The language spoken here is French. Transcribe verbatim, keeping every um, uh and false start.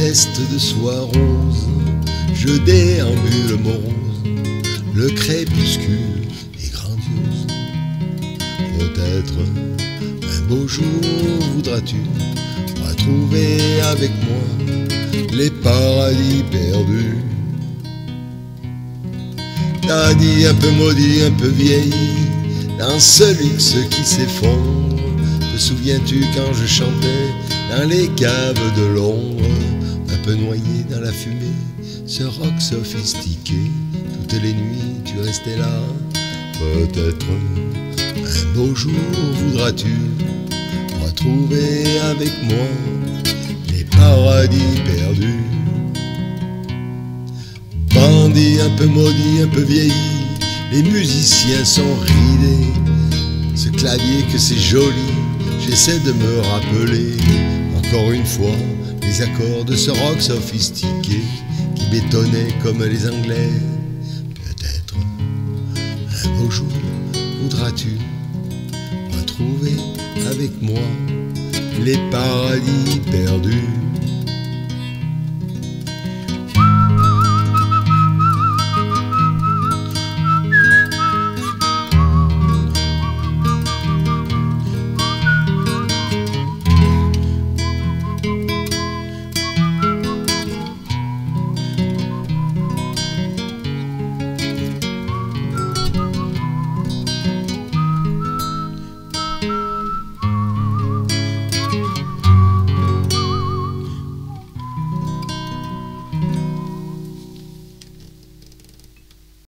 veste de soie rose, je déambule morose, le crépuscule est grandiose. Peut-être un beau jour voudras-tu retrouver avec moi les paradis perdus. Daddy un peu maudit, un peu vieilli, dans ce luxe qui s'effondre. Te souviens-tu quand je chantais dans les caves de Londres, un peu noyé dans la fumée, ce rock sophistiqué? Toutes les nuits tu restais là. Peut-être un beau jour voudras-tu retrouver avec moi les paradis perdus. Bandit un peu maudit, un peu vieilli, les musiciens sont ridés. Ce clavier que c'est joli, j'essaie de me rappeler encore une fois les accords de ce rock sophistiqué qui bétonnait comme les Anglais. Peut-être un beau jour voudras-tu retrouver avec moi les paradis perdus.